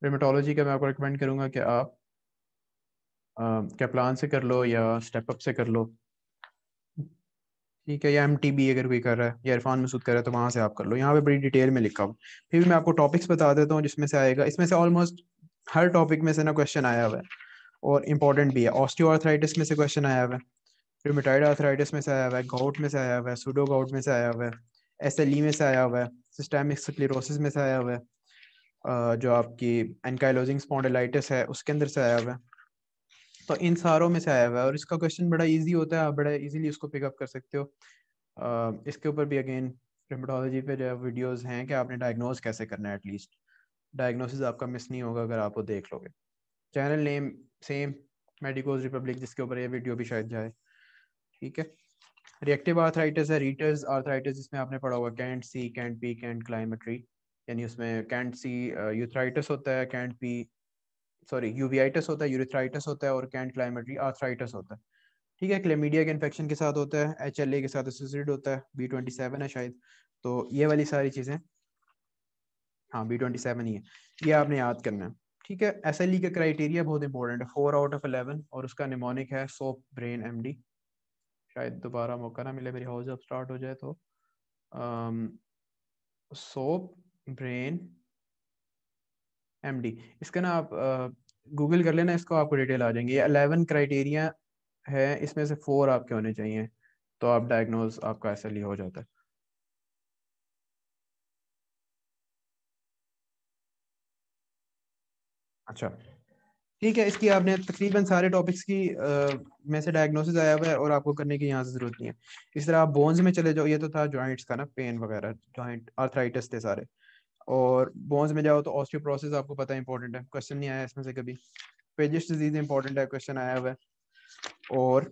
रेमेटोलॉजी का मैं आपको रिकमेंड करूँगा कि आप कैप्लान से कर लो या स्टेप अप से कर लो, ठीक है, या एमटीबी अगर कोई कर रहा है या इरफान मसूद कर रहा है तो वहाँ से आप कर लो। यहाँ पे बड़ी डिटेल में लिखा हुआ। फिर भी मैं आपको टॉपिक्स बता देता हूँ जिसमें से आएगा। इसमें से ऑलमोस्ट हर टॉपिक में से ना क्वेश्चन आया हुआ है और इम्पोर्टेंट भी है। ऑस्टियोआर्थराइटिस में से क्वेश्चन आया हुआ है, रूमेटॉइड आर्थराइटिस में से आया हुआ है, गाउट में से आया हुआ है, सूडो गाउट में से आया हुआ है, एसएलई में से आया हुआ है, सिस्टेमिक स्क्लेरोसिस में से आया हुआ है, जो आपकी एनकाइलोजिंग स्पॉन्डिलाइटिस है उसके अंदर से आया हुआ है। तो इन सारों में से आया हुआ है और इसका क्वेश्चन बड़ा इजी होता है, आप बड़ा इजीली उसको पिकअप कर सकते हो। इसके ऊपर भी अगेन रेमेटोलॉजी पे जो वीडियोस हैं कि आपने डायग्नोज कैसे करना है, एटलीस्ट डायग्नोसिस आपका मिस नहीं होगा अगर आप वो देख लोगे। Channel name same, Medicos Republic, जिसके ऊपर ये वीडियो भी शायद जाए, ठीक है। रिएक्टिव आर्थराइटिस है, रीटर्स आर्थराइटिस, जिसमें आपने पढ़ा होगा कैंट सी, कैंट पी, कैंट क्लाइमेट्री, यानी उसमें कैंट सी यूथराइटिस होता है, कैंट पी सॉरी यूवियाइटिस होता है, यूरिथ्राइटिस होता है, और कैंट क्लाइमेट्री आर्थराइटिस होता है, ठीक है। क्लेमीडिया के इन्फेक्शन के साथ होता है, एचएलए के साथ एसोसिएटेड होता है, B27 है शायद। तो ये वाली सारी चीज़ें, हाँ B27 ही है, ये आपने याद करना है, ठीक है। एसएलई का क्राइटेरिया बहुत इंपॉर्टेंट है, 4/11, और उसका निमोनिक है सोप ब्रेन MD। शायद दोबारा मौका ना मिले मेरी हाउस जब स्टार्ट हो जाए तो सोप ब्रेन MD, इसका ना आप गूगल कर लेना, इसको आपको डिटेल आ जाएंगी। ये 11 क्राइटेरिया है, इसमें से 4 आपके होने चाहिए, तो आप डायग्नोज आपका एसएलई हो जाता है। अच्छा, ठीक है। इसकी आपने तकरीबन सारे टॉपिक्स की में से डायग्नोसिस आया हुआ है और आपको करने की यहाँ से जरूरत नहीं है। इस तरह आप बोन्स में चले जाओ, ये तो था जॉइंट्स का ना, पेन वगैरह, जॉइंट आर्थराइटिस थे सारे। और बोन्स में जाओ तो ऑस्टियोप्रोसिस आपको पता है इंपॉर्टेंट है, क्वेश्चन नहीं आया इसमें से कभी। पेजिस डिजीज इंपॉर्टेंट है, क्वेश्चन आया हुआ है। और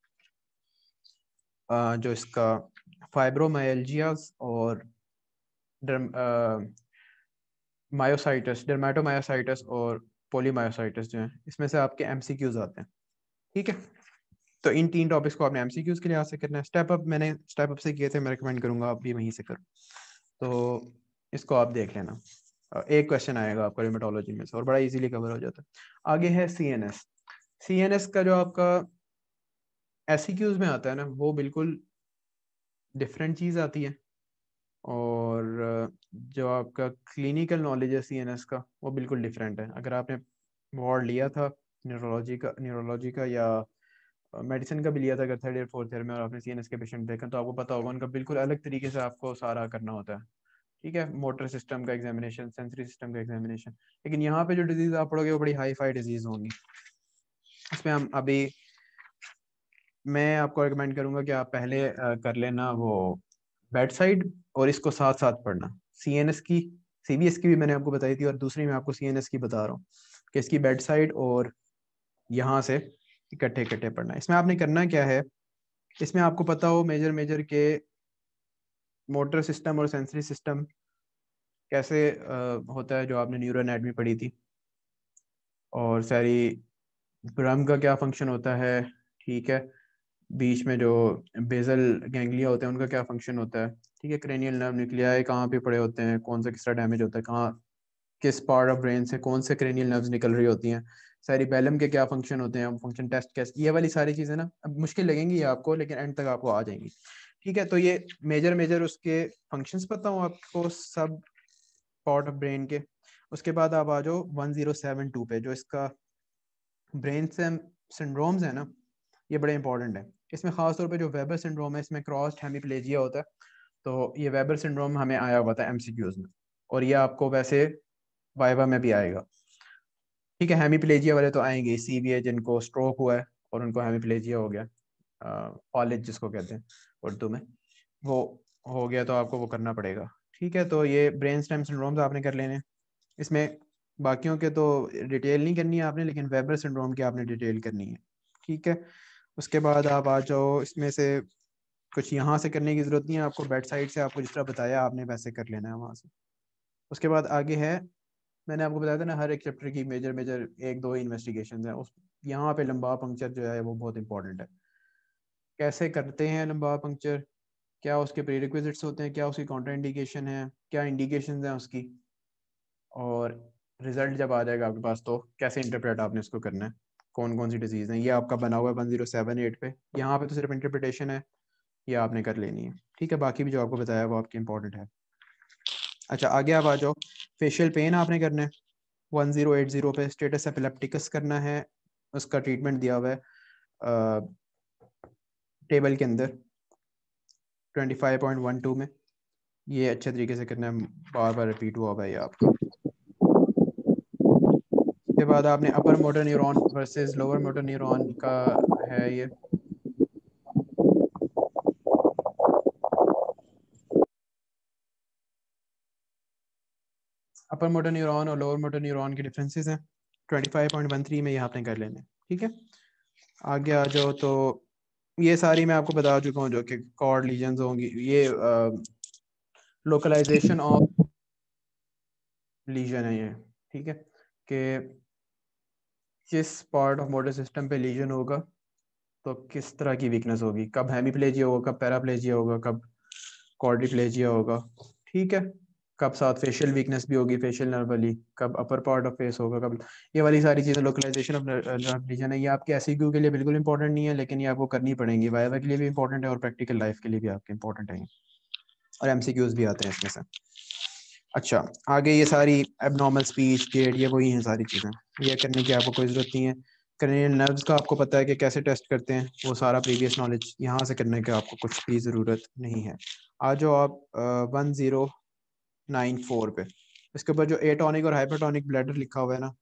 जो इसका फाइब्रोमाइल्जियाज और मायोसाइटिस, डर्मेटोमायोसाइटिस और पोलीमायोसाइटिस जो है, इसमें से आपके MCQs आते हैं, ठीक है। तो इन 3 टॉपिक्स को आपने MCQs के लिहाज से करना है। स्टेप अप मैंने स्टेप अप से किए थे, मैं रिकमेंड करूंगा आप भी वहीं से करो। तो इसको आप देख लेना, एक क्वेश्चन आएगा आपका रिमेटोलॉजी में से और बड़ा इजीली कवर हो जाता है। आगे है CNS। CNS का जो आपका SCQs में आता है ना, वो बिल्कुल डिफरेंट चीज़ आती है। और जो आपका क्लिनिकल नॉलेज है CNS का, वो बिल्कुल डिफरेंट है। अगर आपने वार्ड लिया था न्यूरोलॉजी का या मेडिसिन का भी लिया था अगर थर्ड ईयर फोर्थ ईयर में, और आपने CNS के पेशेंट देखा तो आपको पता होगा उनका बिल्कुल अलग तरीके से आपको सारा करना होता है, ठीक है। मोटर सिस्टम का एग्जामिनेशन, सेंसरी सिस्टम का एग्जामिनेशन। लेकिन यहाँ पे जो डिजीज आप पढ़ोगे वो बड़ी हाई फाई डिजीज होंगी। इसमें हम अभी, मैं आपको रिकमेंड करूंगा कि आप पहले कर लेना वो बेड साइड, और इसको साथ साथ पढ़ना। CNS की, CBS की भी मैंने आपको बताई थी, और दूसरी मैं आपको CNS की बता रहा हूँ कि इसकी बेड साइड और यहाँ से इकट्ठे इकट्ठे पढ़ना है। इसमें आपने करना क्या है, इसमें आपको पता हो मेजर मेजर के मोटर सिस्टम और सेंसरी सिस्टम कैसे होता है, जो आपने न्यूरो एनाटमी पढ़ी थी, और सारी ब्रम का क्या फंक्शन होता है, ठीक है। बीच में जो बेजल गैंग्लिया होते हैं उनका क्या फंक्शन होता है, ठीक है। क्रेनियल नर्व न्यूक्लियाई कहाँ पे पड़े होते हैं, कौन सा किस तरह डैमेज होता है, कहाँ किस पार्ट ऑफ ब्रेन से कौन से क्रेनियल नर्व्स निकल रही होती हैं, सेरिबेलम के क्या फंक्शन होते हैं, फंक्शन टेस्ट कैसे, ये वाली सारी चीज़ें ना अब मुश्किल लगेंगी आपको, लेकिन एंड तक आपको आ जाएंगी, ठीक है। तो ये मेजर मेजर उसके फंक्शंस पता हो आपको, सब पार्ट ऑफ ब्रेन के। उसके बाद आप आ जाओ 1072 पे, जो इसका ब्रेन से सिंड्रोम्स है ना, ये बड़े इंपॉर्टेंट है। इसमें खासतौर पे जो वेबर सिंड्रोम है, इसमें क्रॉस्ड हेमिप्लेजिया होता है। तो ये वेबर सिंड्रोम हमें आया हुआ था MCQs में, और ये आपको वैसे वाइवा में भी आएगा, ठीक है। हेमिप्लेजिया वाले तो आएंगे, CVA जिनको स्ट्रोक हुआ है और उनको हेमिप्लेजिया हो गया, फॉलेज जिसको कहते हैं उर्दू में, वो हो गया तो आपको वो करना पड़ेगा, ठीक है। तो ये ब्रेन स्टेम सिंड्रोम्स आपने कर लेने। इसमें बाकियों के तो डिटेल नहीं करनी है आपने, लेकिन वेबर सिंड्रोम की आपने डिटेल करनी है, ठीक है। उसके बाद आप आ जाओ, इसमें से कुछ यहाँ से करने की ज़रूरत नहीं है आपको, बेड साइड से आपको जिस तरह बताया आपने वैसे कर लेना है वहाँ से। उसके बाद आगे है, मैंने आपको बताया था ना हर एक चैप्टर की मेजर मेजर एक दो इन्वेस्टिगेशन है उस, यहाँ पे लंबा पंक्चर जो है वो बहुत इंपॉर्टेंट है। कैसे करते हैं लंबा पंक्चर, क्या उसके प्रीरिक्विजिट्स होते हैं, क्या उसकी कॉन्ट्राइंडिकेशन है, क्या इंडिकेशन है उसकी, और रिजल्ट जब आ जाएगा आपके पास, तो कैसे इंटरप्रेट आपने इसको करना है, कौन कौन सी डिजीज़ हैं, ये आपका बना हुआ है 1078 पे। यहाँ पे तो सिर्फ इंटरप्रिटेशन है, ये आपने कर लेनी है, ठीक है। बाकी भी जो आपको बताया वो आपकी इंपॉर्टेंट है। अच्छा, आगे आप आ जाओ। फेशियल पेन आपने करना है 1080 पे। स्टेटस एपिलेप्टिकस करना है, उसका ट्रीटमेंट दिया हुआ है टेबल के अंदर 25.12 में। ये अच्छे तरीके से करना है, बार बार रिपीट हुआ हुआ है ये आपका। उसके बाद आपने upper motor neuron versus lower motor neuron का है ये। अपर मोटर न्यूरॉन और लोअर मोटर न्यूरॉन के डिफरेंसेस हैं 25.13 में, ये आपने कर लेने, ठीक है। आगे आ जाओ, तो ये सारी मैं आपको बता चुका हूँ जो कि कॉर्ड लीजन्स होंगी। ये लोकलाइजेशन ऑफ लीजन है ये, ठीक है, कि किस पार्ट ऑफ मोटर सिस्टम पे लीजन होगा तो किस तरह की वीकनेस होगी, कब हेमीप्लेजिया होगा, कब पैराप्लेजिया होगा, कब क्वाड्रिप्लेजिया होगा, ठीक है, कब साथ फेशियल वीकनेस भी होगी, फेशियल नर्व वाली, कब अपर पार्ट ऑफ फेस होगा, कब ये वाली सारी चीज़ें। लोकलाइजेशन ऑफ नर्व लीजन है, ये आपके एसईक्यू के लिए बिल्कुल इंपॉर्टेंट नहीं है, लेकिन ये आपको करनी पड़ेंगी, वाइवा के लिए भी इंपॉर्टेंट है और प्रैक्टिकल लाइफ के लिए भी आपके इंपॉर्टेंट है, और एमसीक्यूज भी आते हैं इसमें से। अच्छा, आगे ये सारी एबनॉर्मल स्पीच गेट, ये वही हैं सारी चीज़ें, ये करने की आपको कोई ज़रूरत नहीं है। क्रेनियल नर्व्स का आपको पता है कि कैसे टेस्ट करते हैं, वो सारा प्रीवियस नॉलेज यहाँ से करने की आपको कुछ भी ज़रूरत नहीं है। आ जाओ आप 1094 पे। इसके ऊपर जो एटॉनिक और हाइपरटॉनिक ब्लैडर लिखा हुआ है ना,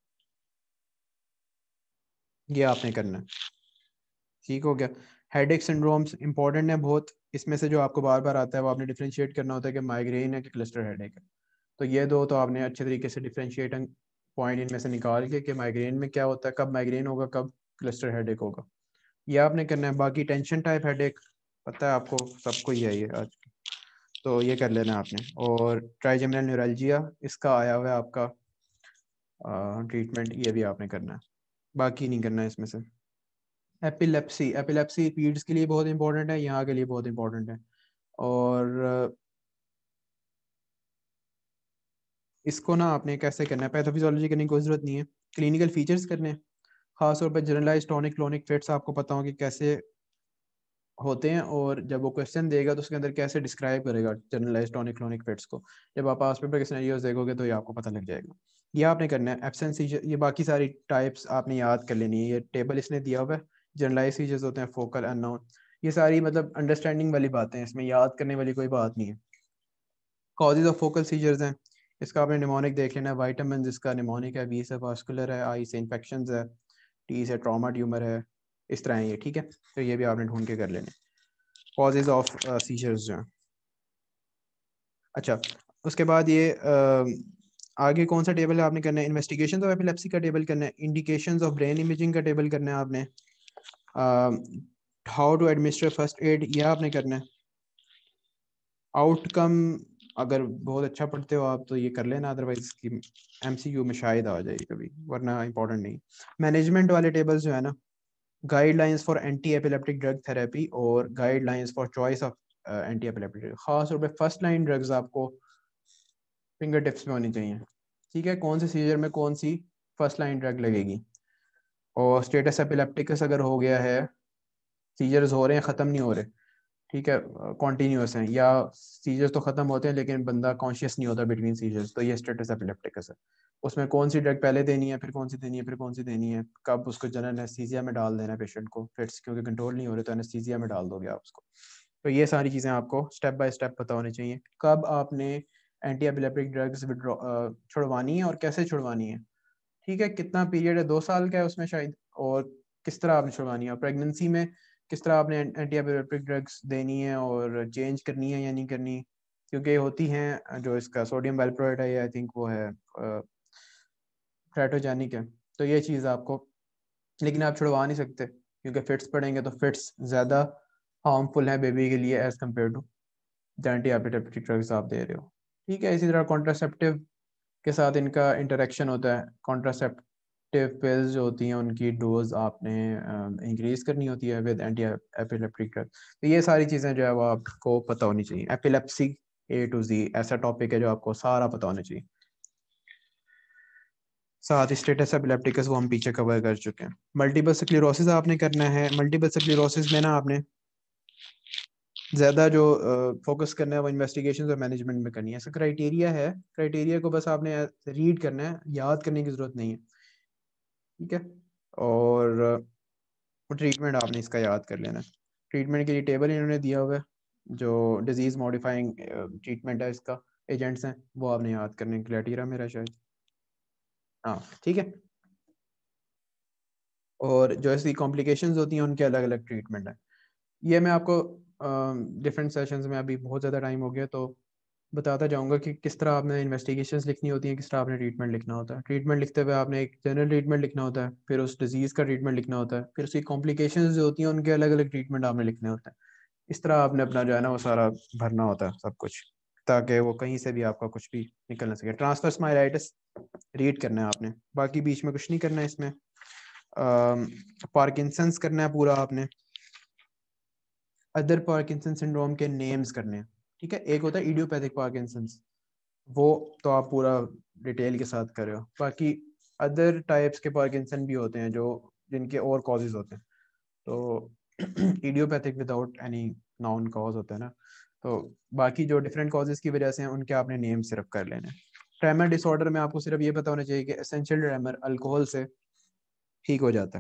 ये आपने करना है, ठीक हो गया। हेडेक सिंड्रोम्स इंपॉर्टेंट है बहुत, इसमें से जो आपको बार बार आता है वो आपने डिफ्रेंशिएट करना होता है कि माइग्रेन है कि क्लस्टर हेडेक है। तो ये दो तो आपने अच्छे तरीके से डिफ्रेंशिएटिंग पॉइंट इनमें से निकाल के कि माइग्रेन में क्या होता है, कब माइग्रेन होगा, कब क्लस्टर हेडेक होगा, ये आपने करना है। बाकी टेंशन टाइप हेडेक पता है आपको, सबको ही है ये आज, तो ये कर लेना है आपने। और ट्राइजेमिनल न्यूरल्जिया, इसका आया हुआ है आपका ट्रीटमेंट, ये भी आपने करना है, बाकी नहीं करना है इसमें से। एपिलेप्सी, एपिलेप्सी पीड्स के लिए बहुत इंपॉर्टेंट है, यहाँ के लिए बहुत इंपॉर्टेंट है। और इसको ना आपने कैसे करना है, पैथोफिजियोलॉजी करने की कोई ज़रूरत नहीं है, क्लिनिकल फीचर्स करने हैं। खासतौर पर जनरलाइज टॉनिक क्लोनिक फिट्स आपको पता हो कि कैसे होते हैं, और जब वो क्वेश्चन देगा तो उसके अंदर कैसे डिस्क्राइब करेगा जनरलाइज टॉनिक क्लोनिक फिट्स को, जब आप पास पेपर के सिनेरियोस देखोगे तो ये आपको पता लग जाएगा। ये आपने करना है। एब्सेंस सीजर, ये बाकी सारी टाइप्स आपने याद कर लेनी है, ये टेबल इसने दिया हुआ है। जनरलाइज सीजर्स होते हैं, फोकल, अननोन, ये सारी मतलब अंडरस्टैंडिंग वाली बातें हैं, इसमें याद करने वाली कोई बात नहीं है। कॉजेज ऑफ फोकल सीजर्स हैं, इसका आपने निमोनिक देख लेना है, वाइटामिन जिसका निमोनिक है, बी से वास्कुलर है, आई से इन्फेक्शन है, टी से ट्रॉमा ट्यूमर है, इस तरह है ये, ठीक है। तो ये भी आपने ढूंढ के कर लेने कॉजेज ऑफ सीजर्स जो हैं। अच्छा, उसके बाद ये आगे कौन सा टेबल है आपने करना है, इन्वेस्टिगेशन ऑफ एपिलेप्सी का टेबल करना है, इंडिकेशंस ऑफ ब्रेन इमेजिंग का टेबल करना है आपने, how to administer first aid, ये आपने करना है। आउटकम, अगर बहुत अच्छा पढ़ते हो आप तो ये कर लेना, अदरवाइज इसकी एमसीक्यू में शायद आ जाए कभी, वरना इंपॉर्टेंट नहीं। मैनेजमेंट वाले टेबल्स जो है ना, guidelines for anti epileptic drug therapy और guidelines for choice of anti epileptic drug, खास तौर पे फर्स्ट लाइन ड्रग्स आपको फिंगर टिप्स में होनी चाहिए, ठीक है, कौन से सीजर में कौन सी फर्स्ट लाइन ड्रग लगेगी। और स्टेटस एपिलेप्टिकस अगर हो गया है, सीजर्स हो रहे हैं, ख़त्म नहीं हो रहे, ठीक है, कॉन्टीन्यूस हैं, या सीजर्स तो ख़त्म होते हैं लेकिन बंदा कॉन्शियस नहीं होता बिटवीन सीजर्स, तो ये स्टेटस एपिलेप्टिकस है। उसमें कौन सी ड्रग पहले देनी है, फिर कौन सी देनी है, फिर कौन सी देनी है, कब उसको जनरल एनेस्थीसिया में डाल देना है पेशेंट को, फिट्स क्योंकि कंट्रोल नहीं हो रहे तो एनेस्थीसिया में डाल दोगे आप उसको। तो ये सारी चीज़ें आपको स्टेप बाय स्टेप पता होनी चाहिए, कब आपने एंटी एपिलेप्टिक ड्रग्स छुड़वानी है और कैसे छुड़वानी है, ठीक है, कितना पीरियड है, 2 साल का है उसमें शायद, और किस तरह आपने छुड़वानी है, और प्रेगनेंसी में किस तरह आपने एंटी एपिलेप्टिक ड्रग्स देनी है और चेंज करनी है या नहीं करनी, क्योंकि होती हैं जो इसका सोडियम वैल्प्रोएट है, आई थिंक वो है ट्रेटोजेनिक है, तो ये चीज़ आपको, लेकिन आप छुड़वा नहीं सकते क्योंकि फिट्स पड़ेंगे, तो फिट्स ज़्यादा हार्मफुल है बेबी के लिए as compared to the anti epileptic drugs आप दे रहे हो, ठीक है। इसी तरह कॉन्ट्रासेप्टिव के साथ इनका इंटरेक्शन होता है, कॉन्ट्रासेप्टिव पिल्स जो होती हैं उनकी डोज आपने इंक्रीज करनी होती है विद एंटी एपिलेप्टिक ड्रग। तो ये सारी चीज़ें जो है वो आपको पता होनी चाहिए, एपिलेप्सी A to Z ऐसा टॉपिक है जो आपको सारा पता होना चाहिए। साथ स्टेटस एपिलेप्टिकस वो हम पीछे कवर कर चुके हैं। मल्टीपल स्क्लेरोसिस आपने करना है। मल्टीपल स्क्लेरोसिस में ना आपने ज़्यादा जो फोकस करना है वो इन्वेस्टिगेशन और मैनेजमेंट में करनी है। इसका क्राइटेरिया है, क्राइटेरिया को बस आपने रीड करना है, याद करने की ज़रूरत नहीं है, ठीक है। और ट्रीटमेंट आपने इसका याद कर लेना है। ट्रीटमेंट के लिए टेबल इन्होंने दिया हुआ है, जो डिजीज़ मॉडिफाइंग ट्रीटमेंट है इसका एजेंट्स हैं वो आपने याद करने। क्लैटिरा मेरा शायद, हाँ ठीक है। और जो इसकी कॉम्प्लिकेशंस होती हैं उनके अलग अलग ट्रीटमेंट है। ये मैं आपको डिफरेंट सेशंस में, अभी बहुत ज़्यादा टाइम हो गया तो बताता जाऊंगा कि किस तरह आपने इन्वेस्टिगेशंस लिखनी होती हैं, किस तरह आपने ट्रीटमेंट लिखना होता है। ट्रीटमेंट लिखते हुए आपने एक जनरल ट्रीटमेंट लिखना होता है, फिर उस डिजीज़ का ट्रीटमेंट लिखना होता है, फिर उसकी कॉम्प्लिकेशंस जो होती हैं उनके अलग अलग ट्रीटमेंट आपने लिखने होते हैं। इस तरह आपने अपना जो है ना वो सारा भरना होता है सब कुछ, ताकि वो कहीं से भी आपका कुछ भी निकल ना सके। ट्रांसफर स्माइलाइटिस रीड करना है आपने, बाकी बीच में कुछ नहीं करना है इसमें। पार्किंसंस करना है पूरा आपने। अदर पार्किंसन सिंड्रोम के नेम्स करने हैं, ठीक है। एक होता है इडियोपैथिक पार्किंसंस, वो तो आप पूरा डिटेल के साथ कर रहे हो। बाकी अदर टाइप्स के पार्किंसन भी होते हैं जो जिनके और कॉजेज होते हैं। तो idiopathic without any known cause होता है ना। तो बाकी जो डिफरेंट कॉजेज की वजह से हैं उनके आपने नेम सिर्फ कर लेने। ट्रेमर डिसऑर्डर में आपको सिर्फ ये पता होना चाहिए कि एसेंशियल ट्रेमर अल्कोहल से ठीक हो जाता है,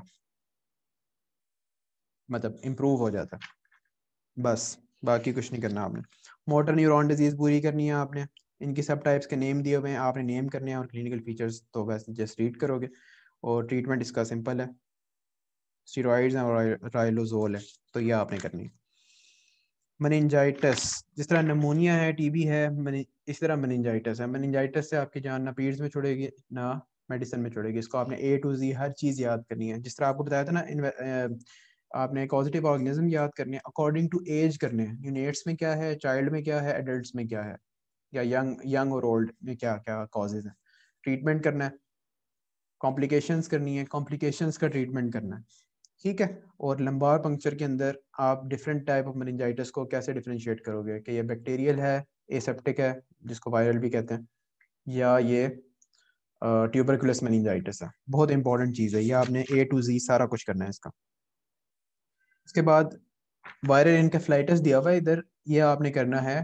मतलब इम्प्रूव हो जाता है, बस। बाकी कुछ नहीं करना आपने। मोटर न्यूरॉन डिजीज पूरी करनी है आपने। इनकी सब टाइप्स के नेम दिए हुए हैं, आपने नेम करने हैं और क्लिनिकल फीचर्स तो वैसे जस्ट रीड करोगे। और ट्रीटमेंट इसका सिंपल है, स्टीरॉइड्स हैं और राइलोजोल है, तो ये आपने करनी है। मेनिंजाइटिस, जिस तरह नमूनिया है, टीबी है, इस तरह मेनिंजाइटिस है। मेनिंजाइटिस से आपकी जान ना पीड्स में छोड़ेगी ना मेडिसिन में छोड़ेगी। इसको आपने ए टू जी हर चीज़ याद करनी है। जिस तरह आपको बताया था ना, आपने पॉजिटिव ऑर्गेनिज्म याद करने हैं अकॉर्डिंग टू एज करने हैं। यूनिट्स में क्या है, चाइल्ड में क्या है, एडल्ट में क्या है, या यंग यंग और ओल्ड में क्या क्या कॉजेज हैं। ट्रीटमेंट करना है, कॉम्प्लिकेशंस करनी है, कॉम्प्लिकेशंस का ट्रीटमेंट करना है, ठीक है। और लंबार पंक्चर के अंदर आप डिफरेंट टाइप ऑफ मेनिंजाइटिस को कैसे डिफरेंशिएट करोगे कि ये बैक्टीरियल है, एसेप्टिक है जिसको वायरल भी कहते हैं, या ये ट्यूबरकुलस मेनिंजाइटिस है। बहुत इंपॉर्टेंट चीज़ है ये, आपने ए टू जी सारा कुछ करना है इसका। उसके बाद वायरल इनकेफ्लाइटिस दिया हुआ है इधर, ये आपने करना है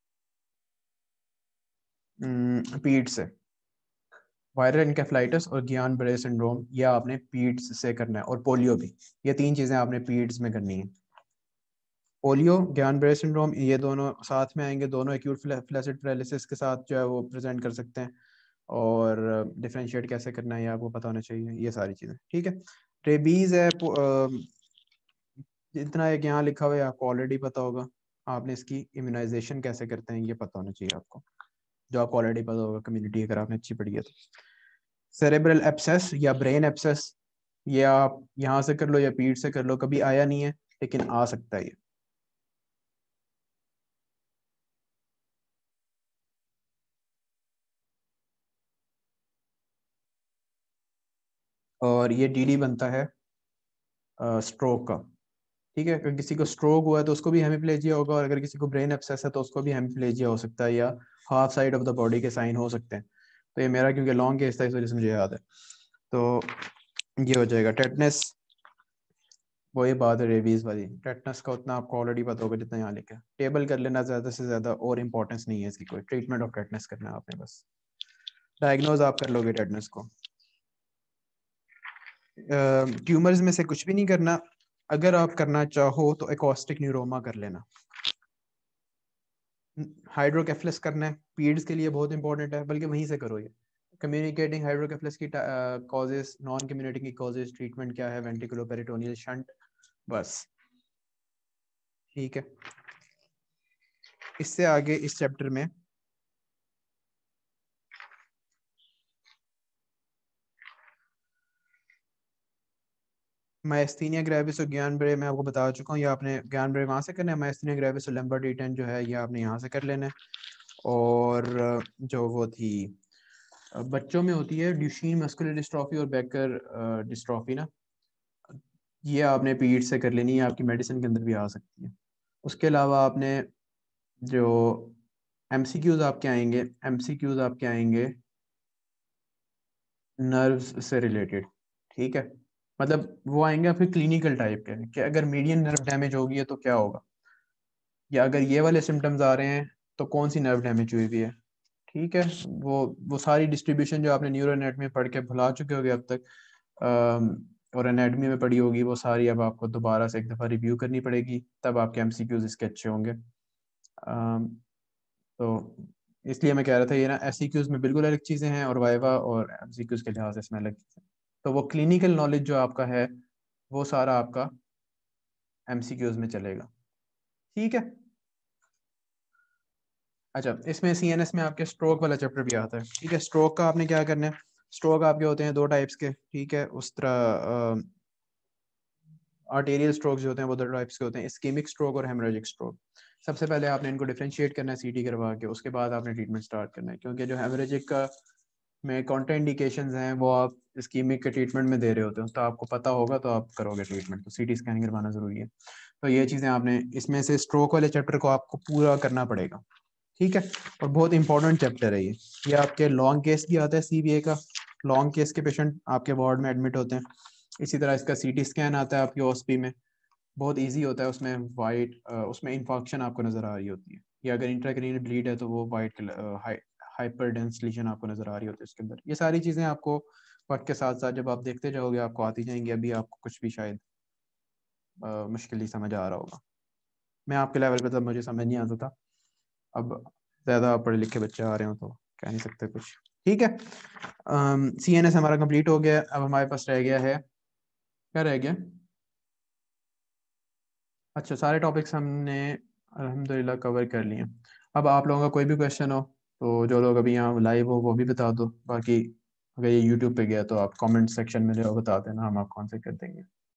पीड से। वायरल इनकेफ्लाइटिस और गियान बरे सिंड्रोम ये आपने पीड्स से करना है, और पोलियो भी। ये तीन चीज़ें आपने पीड्स में करनी है। पोलियो, ज्ञान बरे सिंड्रोम, ये दोनों साथ में आएंगे। दोनों एक्यूट फ्लैसिड पैरालिसिस के साथ जो है वो प्रेजेंट कर सकते हैं। और डिफरेंशिएट कैसे करना है ये आपको पता होना चाहिए, ये सारी चीज़ें, ठीक है। रेबीज़ है, जितना एक यहाँ लिखा हुआ है आपको ऑलरेडी पता होगा। आपने इसकी इम्यूनाइजेशन कैसे करते हैं ये पता होना चाहिए आपको, जो आपको ऑलरेडी पता होगा कम्युनिटी, अगर आपने अच्छी पढ़ी है तो। सेरेब्रल एब्सेस या ब्रेन एब्सेस, ये आप यहाँ से कर लो या पीठ से कर लो, कभी आया नहीं है लेकिन आ सकता है ये। और ये डीडी बनता है स्ट्रोक का, ठीक है। अगर किसी को स्ट्रोक हुआ है तो उसको भी हेमिप्लेजिया होगा, और अगर किसी को ब्रेन एब्सेस है तो उसको भी हेमिप्लेजिया हो सकता है, या half side of the body के साइन हो सकते हैं। तो ये मेरा क्योंकि लॉन्ग केस था इस वजह से मुझे याद है। तो ये हो जाएगा टेटनस। वही बात है रेबीज वाली, टेटनस का उतना आपको ऑलरेडी पता होगा जितना यहाँ लिखा है। टेबल कर लेना ज़्यादा से ज़्यादा, और इंपॉर्टेंस नहीं है इसकी कोई। ट्रीटमेंट ऑफ टेटनस करना है आपने बस, डायग्नोज आप कर लोगे टेटनस को। ट्यूमर्स में से कुछ भी नहीं करना। अगर आप करना चाहो तो एकॉस्टिक न्यूरोमा कर लेना। हाइड्रोकेफलस करना है, पीड्स के लिए बहुत इंपॉर्टेंट है, बल्कि वहीं से करो ये। कम्युनिकेटिंग हाइड्रोकेफलस की causes, non communicating causes, treatment क्या है, वेंट्रिकुलो पेरिटोनियल शंट, बस, ठीक है। इससे आगे इस चैप्टर में माइस्थीनिया ग्रेविस और ज्ञान बरे मैं आपको बता चुका हूँ। ये आपने ज्ञान बरे वहाँ से करना है, माइस्थीनिया ग्रेविस और लंबर डिटेन जो है ये आपने यहाँ से कर लेना है। और जो वो थी बच्चों में होती है ड्यूशीन मस्कुलर डिस्ट्रॉफी और बेकर डिस्ट्रॉफी ना, ये आपने पीरियड से कर लेनी है, आपकी मेडिसिन के अंदर भी आ सकती है। उसके अलावा आपने जो एमसीक्यूज आपके आएंगे, एमसीक्यूज आपके आएंगे नर्व्स से रिलेटेड, ठीक है। मतलब वो आएंगे फिर क्लिनिकल टाइप के कि अगर मीडियन नर्व डैमेज होगी है तो क्या होगा, या अगर ये वाले सिम्टम्स आ रहे हैं तो कौन सी नर्व डैमेज हुई हुई है, ठीक है। वो सारी डिस्ट्रीब्यूशन जो आपने न्यूरो एनाटॉमी में पढ़ के भुला चुके होगे अब तक, और एनाटॉमी में पढ़ी होगी, वो सारी अब आपको दोबारा से एक दफ़ा रिव्यू करनी पड़ेगी, तब आपके एमसीक्यूज इसके अच्छे होंगे। अम, तो इसलिए मैं कह रहा था ये ना एससीक्यूज में बिल्कुल अलग चीज़ें हैं और वाइवा और एमसीक्यूज के लिहाज से इसमें अलग चीज़ें। तो वो क्लिनिकल नॉलेज जो आपका है वो सारा आपका एमसीक्यूज में चलेगा, ठीक है। अच्छा, इसमें सीएनएस में आपके स्ट्रोक वाला चैप्टर भी आता है, ठीक है। स्ट्रोक का आपने क्या करना है, स्ट्रोक आपके होते हैं दो टाइप्स के, ठीक है। उस तरह आर्टेरियल स्ट्रोक जो होते हैं वो दो टाइप्स के होते हैं, इस्केमिक स्ट्रोक और हेमोरेजिक स्ट्रोक। सबसे पहले आपने इनको डिफरेंशिएट करना है सीटी करवा के, उसके बाद आपने ट्रीटमेंट स्टार्ट करना है, क्योंकि जो हेमोरेजिक का में कॉन्ट्रा इंडिकेशंस हैं वो आप इस्कीमिक के ट्रीटमेंट में दे रहे होते हो, तो आपको पता होगा तो आप करोगे ट्रीटमेंट, तो सीटी स्कैनिंग करवाना ज़रूरी है। तो ये चीज़ें आपने इसमें से स्ट्रोक वाले चैप्टर को आपको पूरा करना पड़ेगा, ठीक है। और बहुत इंपॉर्टेंट चैप्टर है ये आपके लॉन्ग केस भी आता है सीबीए का, लॉन्ग केस के पेशेंट आपके वार्ड में एडमिट होते हैं। इसी तरह इसका सीटी स्कैन आता है आपके ओएसपी में, बहुत इजी होता है, उसमें वाइट उसमें इंफॉक्शन आपको नज़र आ रही होती है, या अगर इंट्राक्रेनियल ब्लीड है तो वो वाइट हाइपर डेंस लीजन आपको नज़र आ रही होती है उसके अंदर। ये सारी चीज़ें आपको वक्त के साथ साथ जब आप देखते जाओगे आपको आती जाएंगी, अभी आपको कुछ भी शायद मुश्किल ही समझ आ रहा होगा। मैं आपके लेवल पे तब मुझे समझ नहीं आता था, अब ज़्यादा पढ़े लिखे बच्चे आ रहे हो तो कह नहीं सकते कुछ, ठीक है। सीएनएस हमारा कंप्लीट हो गया, अब हमारे पास रह गया है, क्या रह गया। अच्छा, सारे टॉपिक्स हमने अल्हम्दुलिल्लाह कवर कर लिए। अब आप लोगों का कोई भी क्वेश्चन हो तो जो लोग अभी यहाँ लाइव हो वो भी बता दो, बाकी अगर ये यूट्यूब पे गया तो आप कमेंट सेक्शन में जो बता देना, हम आपको आंसर कर देंगे।